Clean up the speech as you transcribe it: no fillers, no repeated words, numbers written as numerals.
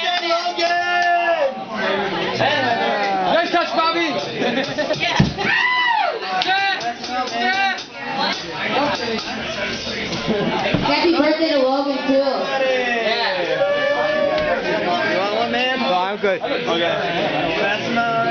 Nice touch, Bobby! Happy birthday to Logan, too. You want one, man? No, I'm good. Okay. That's